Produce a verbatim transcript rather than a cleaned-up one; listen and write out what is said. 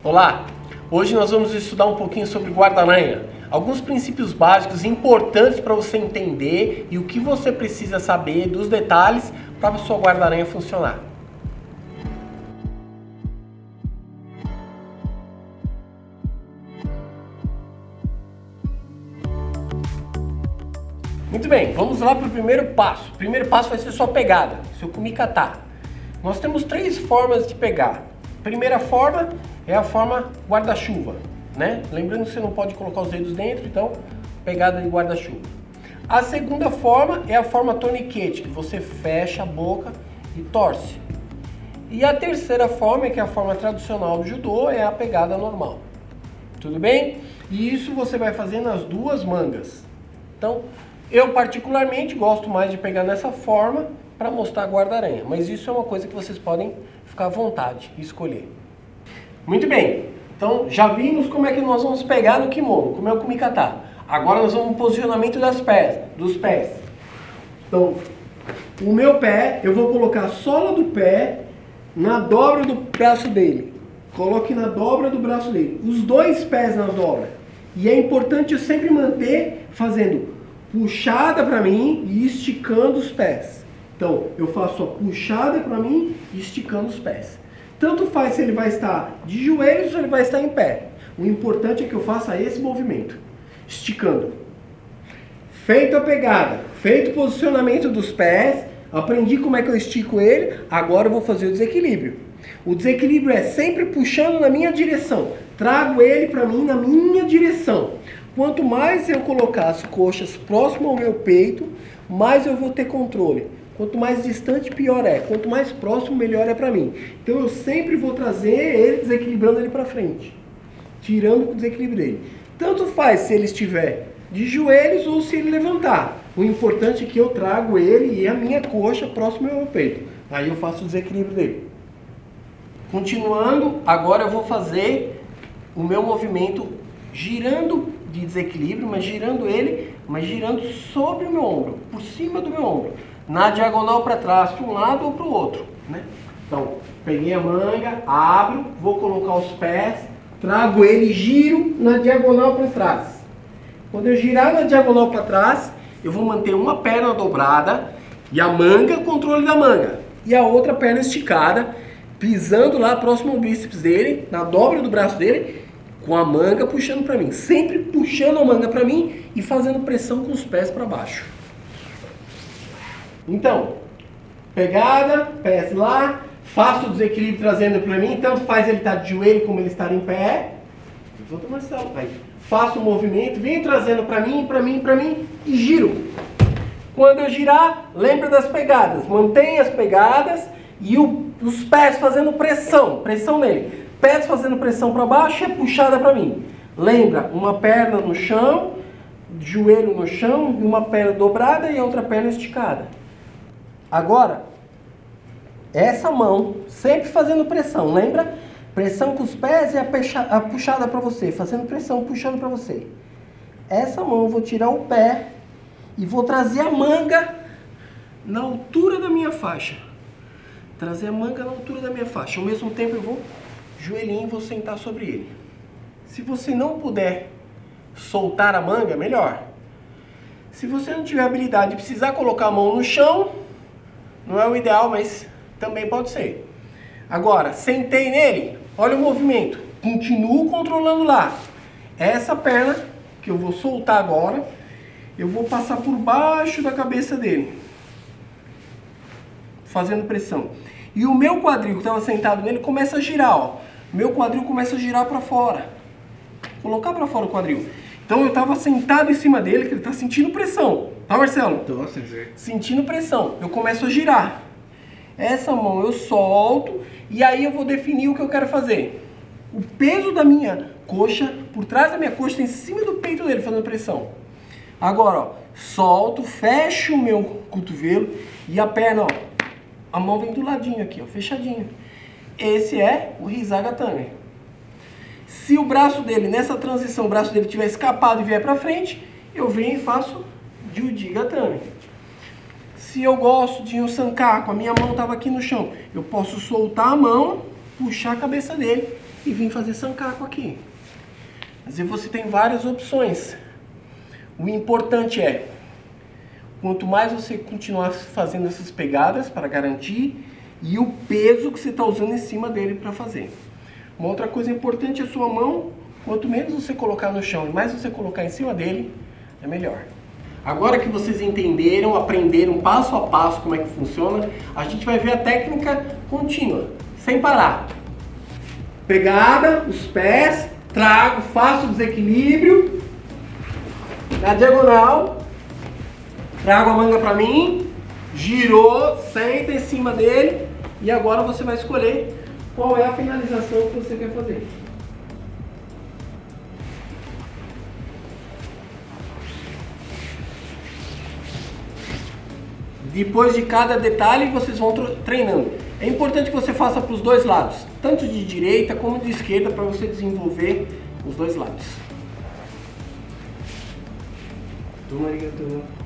Olá! Hoje nós vamos estudar um pouquinho sobre guarda-aranha. Alguns princípios básicos importantes para você entender e o que você precisa saber dos detalhes para a sua guarda-aranha funcionar. Muito bem, vamos lá para o primeiro passo. O primeiro passo vai ser sua pegada, seu kumikata. Nós temos três formas de pegar. A primeira forma é a forma guarda-chuva, né? Lembrando que você não pode colocar os dedos dentro, então pegada de guarda-chuva. A segunda forma é a forma torniquete, que você fecha a boca e torce. E a terceira forma, que é a forma tradicional do judô, é a pegada normal. Tudo bem? E isso você vai fazer nas duas mangas. Então, eu particularmente gosto mais de pegar nessa forma para mostrar a guarda-aranha, mas isso é uma coisa que vocês podem ficar à vontade e escolher. Muito bem, então já vimos como é que nós vamos pegar no kimono, como é o kumikata. Agora nós vamos no posicionamento das pés, dos pés. Então, o meu pé, eu vou colocar a sola do pé na dobra do braço dele. Coloque na dobra do braço dele, os dois pés na dobra. E é importante eu sempre manter fazendo puxada para mim e esticando os pés. Então, eu faço a puxada para mim e esticando os pés. Tanto faz se ele vai estar de joelhos ou se ele vai estar em pé. O importante é que eu faça esse movimento, esticando. Feito a pegada, feito o posicionamento dos pés, aprendi como é que eu estico ele, agora eu vou fazer o desequilíbrio. O desequilíbrio é sempre puxando na minha direção. Trago ele para mim na minha direção. Quanto mais eu colocar as coxas próximo ao meu peito, mais eu vou ter controle. Quanto mais distante, pior é. Quanto mais próximo, melhor é para mim. Então eu sempre vou trazer ele, desequilibrando ele para frente. Tirando o desequilíbrio dele. Tanto faz se ele estiver de joelhos ou se ele levantar. O importante é que eu trago ele e a minha coxa próximo ao meu peito. Aí eu faço o desequilíbrio dele. Continuando, agora eu vou fazer o meu movimento girando de desequilíbrio, mas girando ele, mas girando sobre o meu ombro, por cima do meu ombro. Na diagonal para trás, para um lado ou para o outro, né? Então, peguei a manga, abro, vou colocar os pés, trago ele e giro na diagonal para trás. Quando eu girar na diagonal para trás, eu vou manter uma perna dobrada e a manga, controle da manga. E a outra perna esticada, pisando lá próximo ao bíceps dele, na dobra do braço dele, com a manga puxando para mim. Sempre puxando a manga para mim e fazendo pressão com os pés para baixo. Então, pegada, pés lá, faço o desequilíbrio trazendo para mim, tanto faz ele estar de joelho como ele estar em pé. Volta, Marcelo. Aí, faço o movimento, venho trazendo para mim, para mim, para mim e giro. Quando eu girar, lembra das pegadas. Mantenha as pegadas e o, os pés fazendo pressão, pressão nele. Pés fazendo pressão para baixo e a puxada para mim. Lembra, uma perna no chão, joelho no chão, uma perna dobrada e a outra perna esticada. Agora, essa mão, sempre fazendo pressão, lembra? Pressão com os pés e a, pecha, a puxada para você, fazendo pressão, puxando para você. Essa mão eu vou tirar o pé e vou trazer a manga na altura da minha faixa. Trazer a manga na altura da minha faixa. Ao mesmo tempo eu vou joelhinho e vou sentar sobre ele. Se você não puder soltar a manga, melhor. Se você não tiver habilidade e precisar colocar a mão no chão, não é o ideal, mas também pode ser. Agora, sentei nele, olha o movimento. Continuo controlando lá. Essa perna, que eu vou soltar agora, eu vou passar por baixo da cabeça dele. Fazendo pressão. E o meu quadril, que estava sentado nele, começa a girar, ó. Meu quadril começa a girar para fora. Colocar para fora o quadril. Então eu estava sentado em cima dele, que ele está sentindo pressão. Tá, Marcelo? Tô, sim, sim. Sentindo pressão. Eu começo a girar. Essa mão eu solto e aí eu vou definir o que eu quero fazer. O peso da minha coxa, por trás da minha coxa, está em cima do peito dele, fazendo pressão. Agora, ó, solto, fecho o meu cotovelo e a perna, ó, a mão vem do ladinho aqui, ó, fechadinho. Esse é o Hisagatame. Se o braço dele, nessa transição, o braço dele tiver escapado e vier para frente, eu venho e faço Jujigatame. Se eu gosto de um sankaku, a minha mão estava aqui no chão, eu posso soltar a mão, puxar a cabeça dele e vir fazer sancaco aqui. Mas você tem várias opções. O importante é, quanto mais você continuar fazendo essas pegadas para garantir, e o peso que você está usando em cima dele para fazer. Uma outra coisa importante é a sua mão. Quanto menos você colocar no chão e mais você colocar em cima dele, é melhor. Agora que vocês entenderam, aprenderam passo a passo como é que funciona, a gente vai ver a técnica contínua, sem parar. Pegada, os pés, trago, faço o desequilíbrio, na diagonal, trago a manga para mim, girou, senta em cima dele e agora você vai escolher qual é a finalização que você quer fazer. Depois de cada detalhe, vocês vão treinando. É importante que você faça para os dois lados, tanto de direita como de esquerda, para você desenvolver os dois lados. Arigatou.